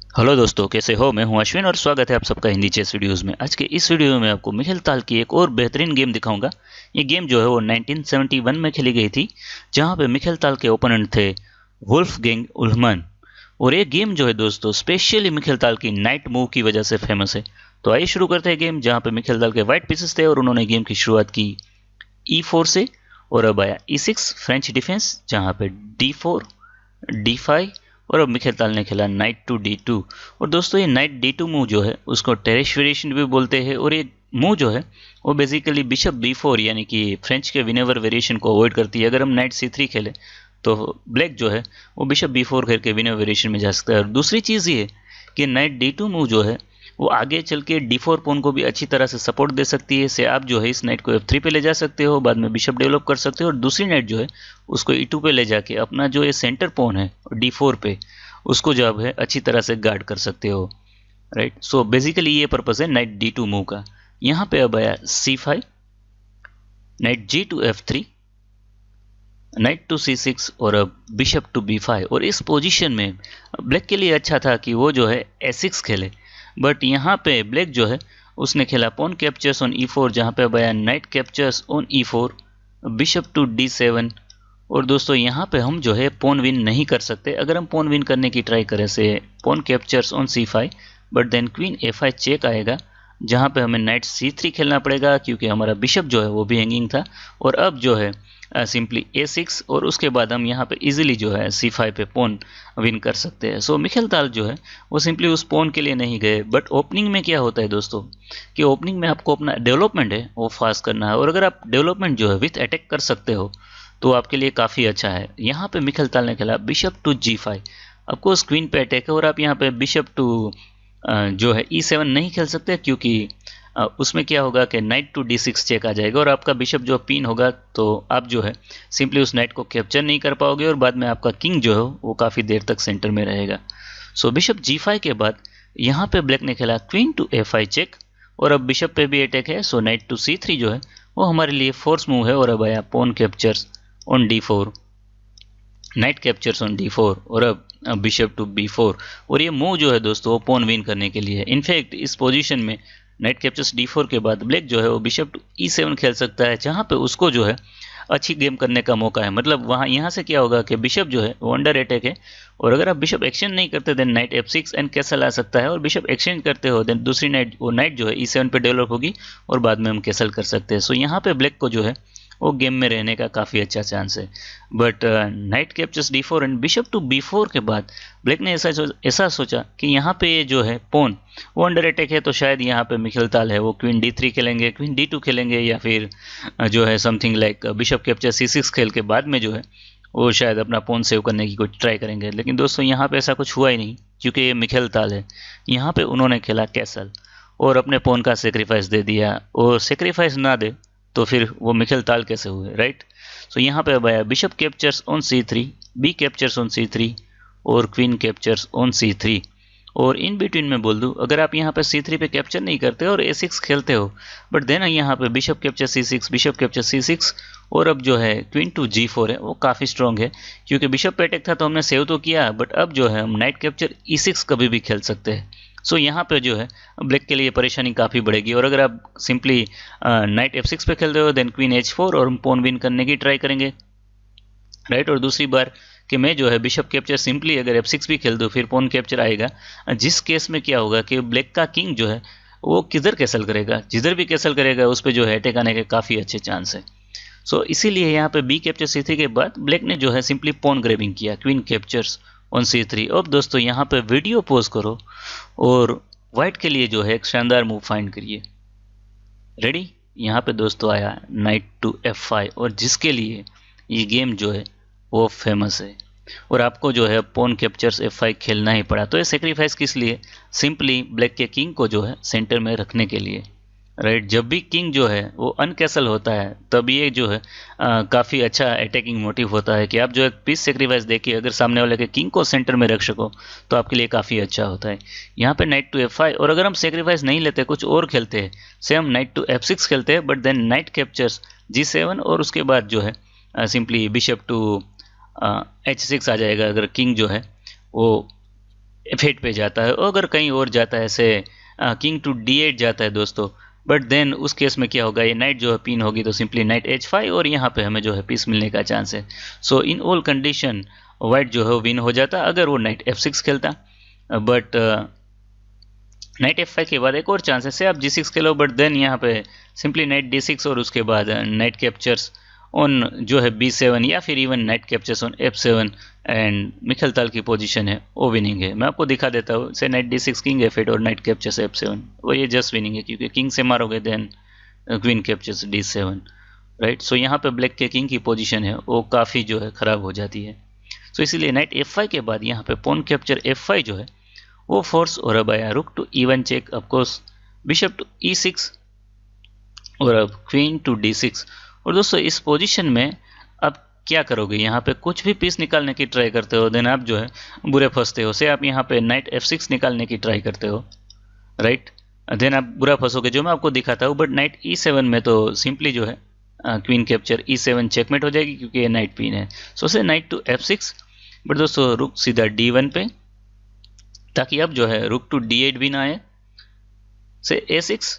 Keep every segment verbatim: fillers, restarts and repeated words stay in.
Hello दोस्तों, कैसे हो। मैं हूं अश्विन और स्वागत है आप सबका हिंदी चेस वीडियोस में। आज के इस वीडियो में आपको मिखाइल ताल की एक और बेहतरीन गेम दिखाऊंगा। ये गेम जो है वो नाइनटीन सेवेंटी वन में खेली गई थी, जहां पे मिखाइल ताल के ओपोनेंट थे वुल्फगैंग उल्मन। और ये गेम जो है दोस्तों स्पेशली मिखाइल ताल की नाइट मूव की वजह से फेमस है। तो आइए शुरू करते हैं गेम, जहाँ पे मिखाइल ताल के व्हाइट पीसेस थे और उन्होंने गेम की शुरुआत की ई फोर से। और अब आया ई सिक्स फ्रेंच डिफेंस, जहाँ पे डी फोर, डी फाइव, और अब मिखाइल ताल ने खेला नाइट टू डी टू। और दोस्तों ये नाइट डी टू मूव जो है उसको टेरेस वेरिएशन भी बोलते हैं। और ये मूव जो है वो बेसिकली बिशप बी फोर यानी कि फ्रेंच के विनेवर वेरिएशन को अवॉइड करती है। अगर हम नाइट सी थ्री खेलें तो ब्लैक जो है वो बिशप बी फोर करके विनेवर वेरिएशन में जा सकता है। और दूसरी चीज़ ये कि नाइट डी टू मूव जो है वो आगे चल के डी फोर पोन को भी अच्छी तरह से सपोर्ट दे सकती है। से आप जो है इस नाइट को एफ थ्री पे ले जा सकते हो, बाद में बिशप डेवलप कर सकते हो, और दूसरी नाइट जो है उसको ई टू पे ले जाके अपना जो ये सेंटर पोन है डी फोर पे उसको जो है अच्छी तरह से गार्ड कर सकते हो। राइट, सो बेसिकली ये पर्पस है नाइट डी टू मूव का। यहाँ पे अब आया C five, knight G to F three, knight to C six, और अब बिशप टू बी फाइव। और इस पोजीशन में ब्लैक के लिए अच्छा था कि वो जो है ए सिक्स खेले, बट यहाँ पे ब्लैक जो है उसने खेला pawn captures on E four, जहाँ पे अब आया knight captures on E four, bishop to D seven. और दोस्तों यहाँ पे हम जो है पोन विन नहीं कर सकते। अगर हम पोन विन करने की ट्राई करें say pawn captures on C five, but then queen A five check आएगा, जहाँ पे हमें नाइट सी थ्री खेलना पड़ेगा क्योंकि हमारा बिशप जो है वो भी हैंगिंग था। और अब जो है सिंपली ए सिक्स, और उसके बाद हम यहाँ पे इजीली जो है सी फाइव पे पोन विन कर सकते हैं। सो मिखाइल ताल जो है वो सिंपली उस पोन के लिए नहीं गए। बट ओपनिंग में क्या होता है दोस्तों कि ओपनिंग में आपको अपना डेवलपमेंट है वो फास्ट करना है, और अगर आप डेवलपमेंट जो है विथ अटैक कर सकते हो तो आपके लिए काफ़ी अच्छा है। यहाँ पे मिखाइल ताल ने खेला बिशप टू जी फाइव। आपको स्क्रीन पे अटैक है और आप यहाँ पे बिशप टू जो है ई सेवन नहीं खेल सकते, क्योंकि उसमें क्या होगा कि knight to D six check आ जाएगा और आपका बिशप जो पिन होगा, तो आप जो है सिंपली उस नाइट को कैप्चर नहीं कर पाओगे और बाद में आपका किंग जो है वो काफ़ी देर तक सेंटर में रहेगा। सो बिशप जी फाइव के बाद यहाँ पे ब्लैक ने खेला queen to A five check, और अब बिशप पे भी अटैक है। So knight to C three जो है वो हमारे लिए फोर्स मूव है। और अब आया pawn captures on D four, knight captures on D four, और अब बिशप टू बी फोर। और ये मूव जो है दोस्तों पोन विन करने के लिए है। इनफैक्ट इस पोजीशन में नाइट कैप्चर्स डी फोर के बाद ब्लैक जो है वो बिशप टू ई सेवन खेल सकता है, जहाँ पे उसको जो है अच्छी गेम करने का मौका है। मतलब वहाँ यहाँ से क्या होगा कि बिशप जो है वो अंडर अटैक है, और अगर आप बिशप एक्सचेंज नहीं करते then knight F six and castle आ सकता है, और बिशप एक्सचेंज करते हो देन दूसरी नाइट वो नाइट जो है ई सेवन पे डेवलप होगी और बाद में हम कैसल कर सकते हैं। सो यहाँ पे ब्लैक को जो है वो गेम में रहने का काफ़ी अच्छा चांस है। But knight captures D four and bishop to B four के बाद ब्लैक ने ऐसा ऐसा सोचा कि यहाँ पे जो है पोन वो अंडर अटैक है, तो शायद यहाँ पे मिखाइल ताल है वो क्वीन डी थ्री खेलेंगे, क्वीन डी टू खेलेंगे, या फिर जो है something like bishop capture C six खेल के बाद में जो है वो शायद अपना पोन सेव करने की कुछ ट्राई करेंगे। लेकिन दोस्तों यहाँ पे ऐसा कुछ हुआ ही नहीं, क्योंकि ये मिखाइल ताल है। यहाँ पे उन्होंने खेला कैसल और अपने पोन का सेक्रीफाइस दे दिया, और सेक्रीफाइस ना दे तो फिर वो मिखाइल ताल कैसे हुए, राइट। सो यहाँ पे अब आया bishop captures on C three, B captures on C three, और queen captures on C three. और इन बिटवीन में बोल दूँ, अगर आप यहाँ पे सी थ्री पे कैप्चर नहीं करते और ए सिक्स खेलते हो, बट देन यहाँ पे bishop capture C six, bishop capture C six, और अब जो है क्वीन टू जी फोर है वो काफ़ी स्ट्रॉन्ग है, क्योंकि बिशप पे अटैक था तो हमने सेव तो किया, बट अब जो है हम नाइट कैप्चर ई सिक्स कभी भी खेल सकते हैं। सो so, यहाँ पे जो है ब्लैक के लिए परेशानी काफ़ी बढ़ेगी। और अगर आप सिंपली नाइट एफ सिक्स पे खेलते हो देन क्वीन एच फोर, और हम पोन विन करने की ट्राई करेंगे, राइट। और दूसरी बार कि मैं जो है बिशप कैप्चर सिंपली अगर एफ सिक्स भी खेल दूँ फिर पोन कैप्चर आएगा, जिस केस में क्या होगा कि ब्लैक का किंग जो है वो किधर कैसल करेगा, जिधर भी कैसल करेगा उस पर जो है अटैक आने के काफ़ी अच्छे चांस है। सो so, इसीलिए यहाँ पे बी कैप्चर सी थ्री के बाद ब्लैक ने जो है सिंपली पोन ग्रेबिंग किया, queen captures on C three. अब दोस्तों यहाँ पे वीडियो पॉज करो और वाइट के लिए जो है एक शानदार मूव फाइंड करिए। रेडी, यहाँ पे दोस्तों आया नाइट टू एफ फाइव, और जिसके लिए ये गेम जो है वो फेमस है, और आपको जो है पोन कैप्चर्स एफ फाइव खेलना ही पड़ा। तो ये सेक्रीफाइस किस लिए, सिंपली ब्लैक के किंग को जो है सेंटर में रखने के लिए, राइट। जब भी किंग जो है वो अनकैसल होता है तब ये जो है काफ़ी अच्छा अटैकिंग मोटिव होता है कि आप जो एक पीस सेक्रीफाइस देखिए अगर सामने वाले के किंग को सेंटर में रख सको तो आपके लिए काफ़ी अच्छा होता है। यहाँ पे नाइट टू एफ फाइव, और अगर हम सेक्रीफाइस नहीं लेते कुछ और खेलते हैं, से हम नाइट टू एफ सिक्स खेलते हैं, but then knight captures G seven, और उसके बाद जो है simply bishop to H six आ जाएगा अगर किंग जो है वो एफ एट पे जाता है, अगर कहीं और जाता है ऐसे किंग टू डी एट जाता है दोस्तों, बट देन उस केस में क्या होगा, ये नाइट जो है पिन होगी तो सिंपली नाइट एच फाइव और यहाँ पे हमें जो है पीस मिलने का चांस है। So in all condition white जो है वो विन हो जाता अगर वो नाइट एफ सिक्स खेलता, बट नाइट एफ फाइव के बाद एक और चांस है से आप जी सिक्स खेलो, बट देन यहाँ पे सिंपली नाइट डी सिक्स और उसके बाद नाइट कैप्चर्स ऑन जो है बी सेवन या फिर even knight captures on F seven and Mikhail Tal की पोजीशन है वो विनिंग है। मैं आपको दिखा देता हूँ say knight D six king F eight और नाइट कैप्चर्स एफ सेवन, वो ये जस्ट विनिंग है क्योंकि किंग से मारोगे then queen captures D seven, right. So यहाँ पे ब्लैक के किंग की पोजीशन है वो काफ़ी जो है ख़राब हो जाती है। सो so, इसीलिए नाइट एफ फाइव के बाद यहाँ पे पॉन कैप्चर एफ फाइव जो है वो फोर्स और अब आया rook to E one check, of course bishop to E six और अब क्वीन टू डी सिक्स। और दोस्तों इस पोजीशन में आप क्या करोगे, यहाँ पे कुछ भी पीस निकालने की ट्राई करते हो देन आप जो है बुरे फंसते हो। से आप यहाँ पे नाइट एफ सिक्स निकालने की ट्राई करते हो, राइट, देन आप बुरा फंसोगे जो मैं आपको दिखाता हूँ। बट नाइट ई सेवन में तो सिंपली जो है queen capture E seven checkmate हो जाएगी क्योंकि ये नाइट पिन है। So say knight to F six, but दोस्तों रुक सीधा डी वन पे ताकि अब जो है रुक टू डी एट भी ना आए, say A six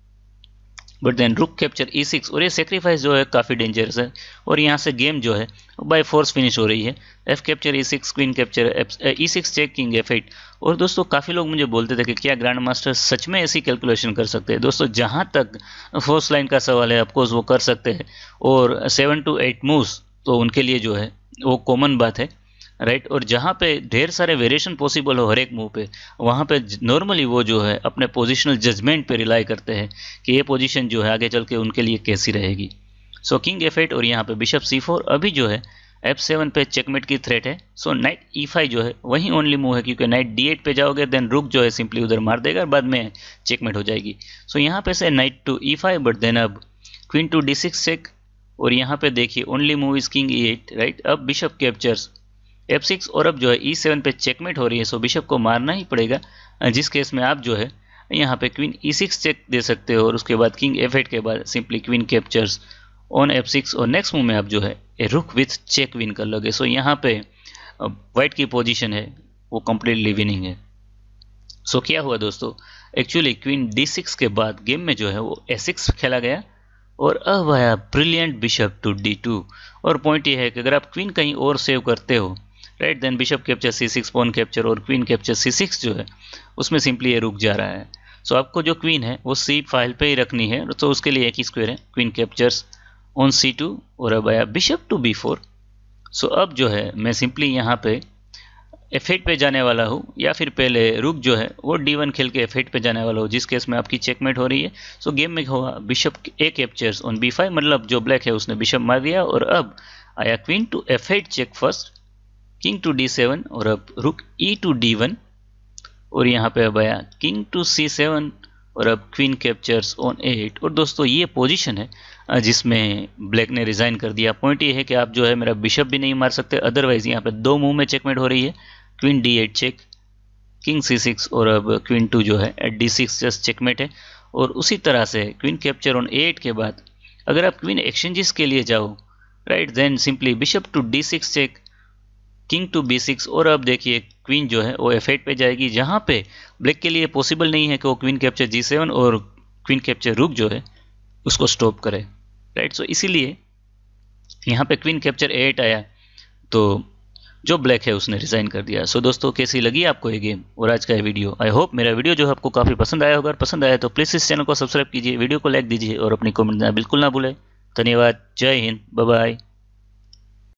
but then rook capture E six और ये सेक्रीफाइस जो है काफ़ी डेंजरस है और यहाँ से गेम जो है बाय फोर्स फिनिश हो रही है। F capture E six queen capture E six check king F eight. और दोस्तों काफ़ी लोग मुझे बोलते थे कि क्या ग्रैंड मास्टर सच में ऐसी कैलकुलेशन कर सकते हैं। दोस्तों जहाँ तक फोर्स लाइन का सवाल है ऑफकोर्स वो कर सकते हैं और सेवन टू एट मूव्स तो उनके लिए जो है वो कॉमन बात है, राइट। और जहाँ पे ढेर सारे वेरिएशन पॉसिबल हो हर एक मूव पे, वहाँ पे नॉर्मली वो जो है अपने पोजिशनल जजमेंट पे रिलाई करते हैं कि ये पोजीशन जो है आगे चल के उनके लिए कैसी रहेगी। सो किंग एफ एट और यहाँ पे बिशप सी फोर, अभी जो है एफ सेवन पे चेकमेट की थ्रेट है। सो नाइट ई फाइव जो है वही ओनली मूव है क्योंकि नाइट डी एट पे जाओगे देन रुक जो है सिंपली उधर मार देगा और बाद में चेकमेट हो जाएगी। सो यहाँ पे say knight to E five, but then अब queen to D six check और यहाँ पे देखिए only move is king E eight, right. अब बिशप कैप्चर्स एफ सिक्स और अब जो है ई सेवन पे चेकमेट हो रही है। सो बिशप को मारना ही पड़ेगा, जिस केस में आप जो है यहाँ पे क्वीन ई सिक्स चेक दे सकते हो और उसके बाद किंग एफ एट के बाद simply queen captures on F six और नेक्स्ट मूव में आप जो है ए रुक विथ चेक विन कर लोगे। सो यहाँ पे वाइट की पोजीशन है वो कंप्लीटली विनिंग है। सो क्या हुआ दोस्तों, एक्चुअली क्वीन डी सिक्स के बाद गेम में जो है वो ए सिक्स खेला गया और अब आया brilliant bishop to D two. और पॉइंट ये है कि अगर आप क्वीन कहीं और सेव करते हो, right, then bishop capture C six pawn capture और क्वीन कैप्चर सी सिक्स जो है उसमें सिंपली ये रुक जा रहा है। सो so, आपको जो क्वीन है वो सी फाइल पे ही रखनी है, तो उसके लिए एक ही स्क्वायर है queen captures on C two और अब आया bishop to B four. So अब जो है मैं सिंपली यहाँ पे एफ एट पे जाने वाला हूँ या फिर पहले रुक जो है वो डी वन खेल के एफ एट पे जाने वाला हूँ, जिस केस में आपकी चेकमेट हो रही है। सो so, गेम में हुआ bishop A captures on B five, मतलब जो ब्लैक है उसने बिशप मार दिया और अब आया queen to F eight check first, king to D seven और अब रुक ई टू डी वन और यहाँ पे अब आया किंग टू सी सेवन और अब क्वीन कैप्चर्स ऑन एट। और दोस्तों ये पोजीशन है जिसमें ब्लैक ने रिजाइन कर दिया। पॉइंट ये है कि आप जो है मेरा बिशप भी नहीं मार सकते, अदरवाइज यहाँ पे दो मूव में चेकमेट हो रही है, queen D eight check, king C six और अब क्वीन टू जो है at D six just checkmate है। और उसी तरह से क्वीन कैप्चर ऑन एट के बाद अगर आप क्वीन एक्सचेंजेस के लिए जाओ, right, then simply bishop to D six check, king to B six और अब देखिए क्वीन जो है वो एफ एट पे जाएगी, जहाँ पे ब्लैक के लिए पॉसिबल नहीं है कि वो क्वीन कैप्चर जी सेवन और क्वीन कैप्चर रुक जो है उसको स्टॉप करे, राइट। सो इसीलिए यहाँ पे क्वीन कैप्चर एट आया तो जो ब्लैक है उसने रिजाइन कर दिया। सो दोस्तों कैसी लगी आपको ये गेम और आज का ये वीडियो? आई होप मेरा वीडियो जो है आपको काफ़ी पसंद आया होगा। पसंद आया तो प्लीज़ इस चैनल को सब्सक्राइब कीजिए, वीडियो को लाइक दीजिए और अपनी कमेंट देना बिल्कुल ना भूलें। धन्यवाद, जय हिंद, बाय बाय।